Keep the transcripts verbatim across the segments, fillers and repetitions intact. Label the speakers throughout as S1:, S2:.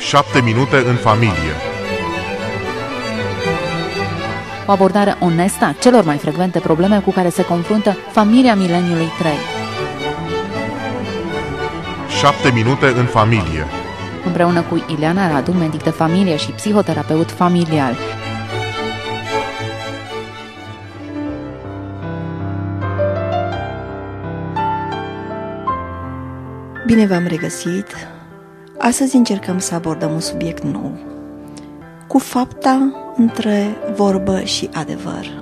S1: șapte minute în familie.
S2: O abordare onestă a celor mai frecvente probleme cu care se confruntă familia mileniului trei.
S1: șapte minute în familie.
S2: Împreună cu Ileana Radu, medic de familie și psihoterapeut familial.
S3: Bine v-am regăsit! Astăzi încercăm să abordăm un subiect nou, cu fapta între vorbă și adevăr.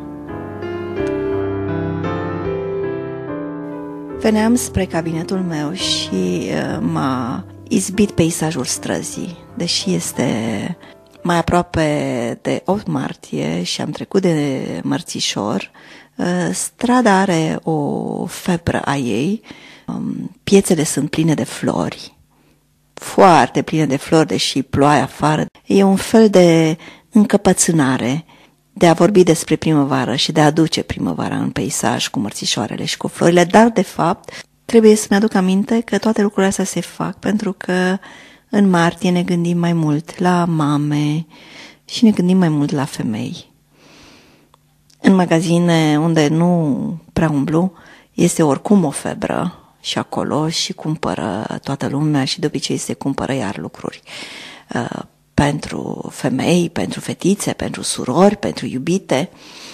S3: Veneam spre cabinetul meu și uh, m-a izbit peisajul străzii, deși este mai aproape de opt martie și am trecut de Mărțișor. Uh, strada are o febră a ei, um, piețele sunt pline de flori, foarte pline de flori, deși ploaie afară. E un fel de încăpățânare de a vorbi despre primăvară și de a aduce primăvara în peisaj cu mărțișoarele și cu florile, dar de fapt trebuie să-mi aduc aminte că toate lucrurile astea se fac pentru că în martie ne gândim mai mult la mame și ne gândim mai mult la femei. În magazine unde nu prea umblu este oricum o febră și acolo și cumpără toată lumea și de obicei se cumpără iar lucruri uh, pentru femei, pentru fetițe, pentru surori, pentru iubite.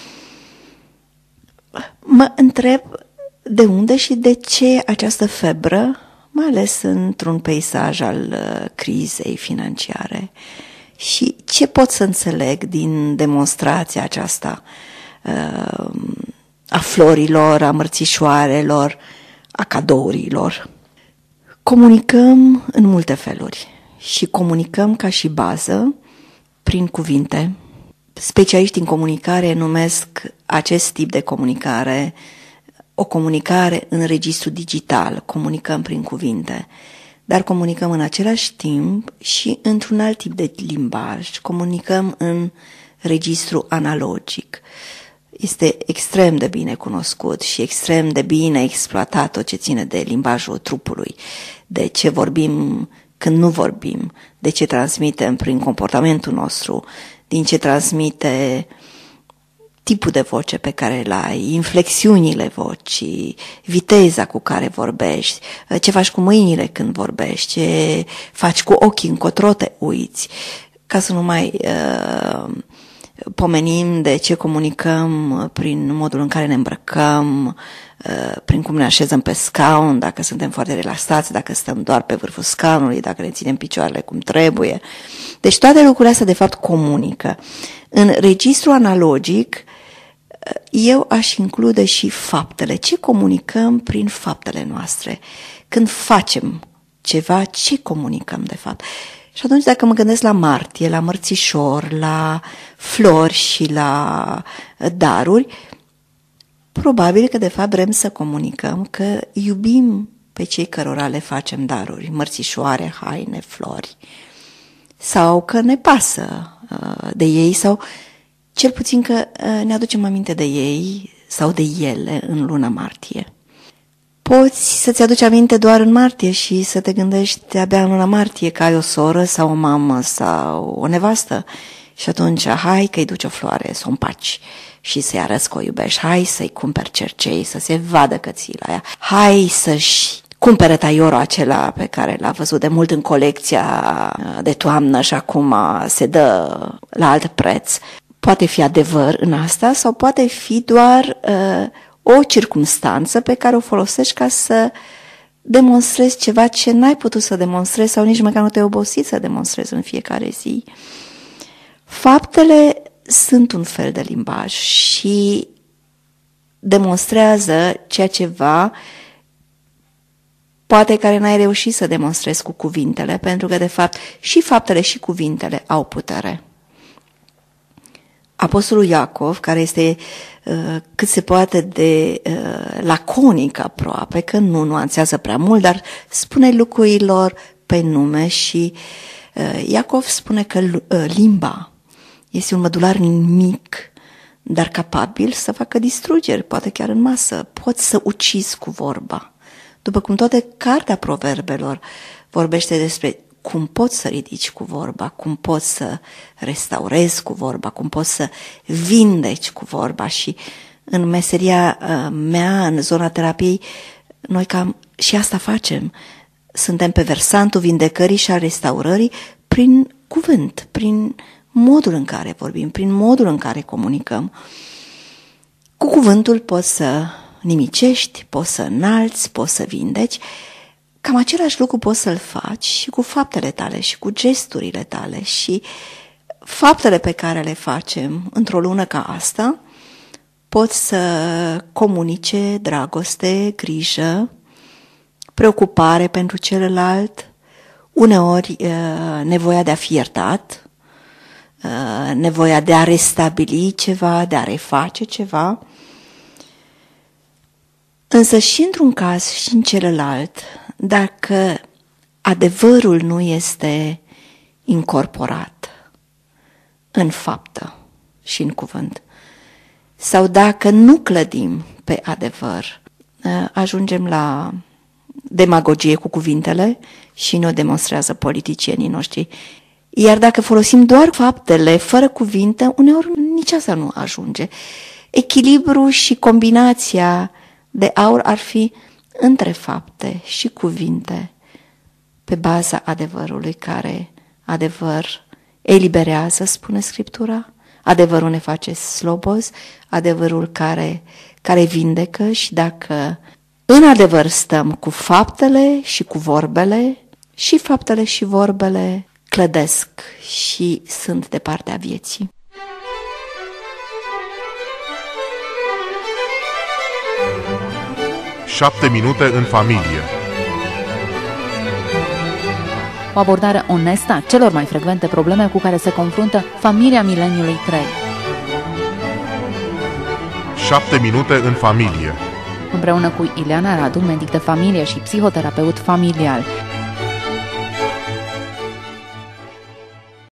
S3: Mă întreb de unde și de ce această febră, mai ales într-un peisaj al uh, crizei financiare, și ce pot să înțeleg din demonstrația aceasta uh, a florilor, a mărțișoarelor, a cadourilor. Comunicăm în multe feluri și comunicăm ca și bază prin cuvinte. Specialiștii în comunicare numesc acest tip de comunicare o comunicare în registru digital, comunicăm prin cuvinte, dar comunicăm în același timp și într-un alt tip de limbaj, comunicăm în registru analogic. Este extrem de bine cunoscut și extrem de bine exploatat tot ce ține de limbajul trupului, de ce vorbim când nu vorbim, de ce transmitem prin comportamentul nostru, din ce transmite tipul de voce pe care îl ai, inflexiunile vocii, viteza cu care vorbești, ce faci cu mâinile când vorbești, ce faci cu ochii, încotro te uiți, ca să nu mai uh, pomenim de ce comunicăm prin modul în care ne îmbrăcăm, prin cum ne așezăm pe scaun, dacă suntem foarte relaxați, dacă stăm doar pe vârful scaunului, dacă ne ținem picioarele cum trebuie. Deci toate lucrurile astea de fapt comunică. În registru analogic eu aș include și faptele. Ce comunicăm prin faptele noastre? Când facem ceva, ce comunicăm de fapt? Și atunci dacă mă gândesc la martie, la mărțișor, la flori și la daruri, probabil că de fapt vrem să comunicăm că iubim pe cei cărora le facem daruri, mărțișoare, haine, flori, sau că ne pasă de ei, sau cel puțin că ne aducem aminte de ei sau de ele în luna martie. Poți să-ți aduci aminte doar în martie și să te gândești abia în luna martie că ai o soră sau o mamă sau o nevastă și atunci hai că îi duci o floare, să o împaci și să-i arăți că o iubești, hai să-i cumperi cercei, să se vadă că ții la ea, hai să-și cumpere taiorul acela pe care l-a văzut de mult în colecția de toamnă și acum se dă la alt preț. Poate fi adevăr în asta sau poate fi doar uh, o circumstanță pe care o folosești ca să demonstrezi ceva ce n-ai putut să demonstrezi sau nici măcar nu te-ai obosit să demonstrezi în fiecare zi. Faptele sunt un fel de limbaj și demonstrează ceea ceva poate care n-ai reușit să demonstrezi cu cuvintele, pentru că de fapt și faptele și cuvintele au putere. Apostolul Iacov, care este uh, cât se poate de uh, laconic aproape, că nu nuanțează prea mult, dar spune lucrurilor pe nume și uh, Iacov spune că uh, limba este un mădular mic, dar capabil să facă distrugeri, poate chiar în masă. Poți să ucizi cu vorba. După cum toate cartea Proverbelor vorbește despre cum poți să ridici cu vorba, cum poți să restaurezi cu vorba, cum poți să vindeci cu vorba. Și în meseria mea, în zona terapiei, noi cam și asta facem. Suntem pe versantul vindecării și a restaurării prin cuvânt, prin modul în care vorbim, prin modul în care comunicăm. Cu cuvântul poți să nimicești, poți să înalți, poți să vindeci. Cam același lucru poți să-l faci și cu faptele tale și cu gesturile tale. Și faptele pe care le facem într-o lună ca asta pot să comunice dragoste, grijă, preocupare pentru celălalt, uneori nevoia de a fi iertat, nevoia de a restabili ceva, de a reface ceva. Însă și într-un caz și în celălalt, dacă adevărul nu este incorporat în faptă și în cuvânt, sau dacă nu clădim pe adevăr, ajungem la demagogie cu cuvintele și ne o demonstrează politicienii noștri. Iar dacă folosim doar faptele, fără cuvinte, uneori nici asta nu ajunge. Echilibru și combinația de aur ar fi între fapte și cuvinte, pe baza adevărului, care adevăr eliberează, spune Scriptura, adevărul ne face slobozi, adevărul care, care vindecă. Și dacă în adevăr stăm cu faptele și cu vorbele, și faptele și vorbele clădesc și sunt de partea vieții.
S1: Șapte minute în familie.
S2: O abordare onestă a celor mai frecvente probleme cu care se confruntă familia mileniului trei.
S1: Șapte minute în familie.
S2: Împreună cu Ileana Radu, medic de familie și psihoterapeut familial.